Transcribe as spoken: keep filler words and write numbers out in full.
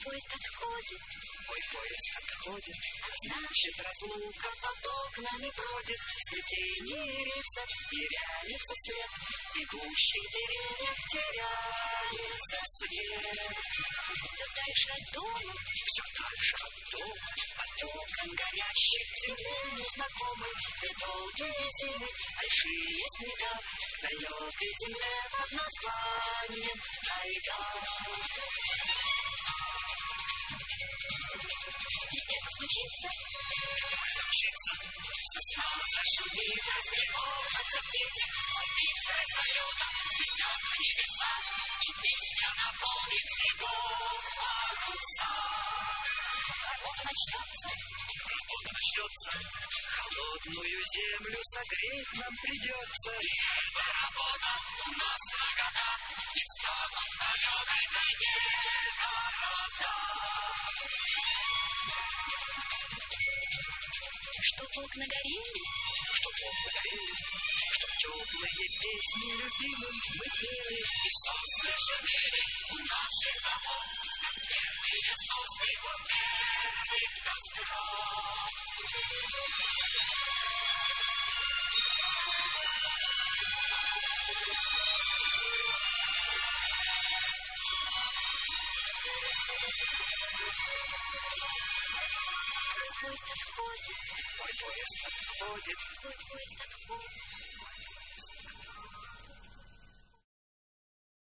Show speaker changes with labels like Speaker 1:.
Speaker 1: поезд отходит,
Speaker 2: мой поезд отходит,
Speaker 1: значит разлука под окнами бродит, в сплетении рельсов теряется след, в бегущих деревьях теряется свет. Все дальше от дома,
Speaker 2: все дальше от дома,
Speaker 1: от окон горящих к земле незнакомой, где долгие зимы, большие снега, к далекой земле под названием тайга. И это случится,
Speaker 2: случится,
Speaker 1: сосна зашумит, растревожится птица, писарь салютом цветет в небеса, и песня наполнит снегов паруса. Работа начнется,
Speaker 2: работа начнется, холодную землю согреть нам придется.
Speaker 1: И эта работа у нас на года, и станут на лёгкой тайге города. Чтоб окна горели,
Speaker 2: чтоб окна горели, чтоб теплые песни любимым мы пели.
Speaker 1: И сосны шумели у наших домов, как первые сосны у первых костров. Твой поезд отходит,
Speaker 2: Мой поезд отходит,
Speaker 1: твой поезд отходит.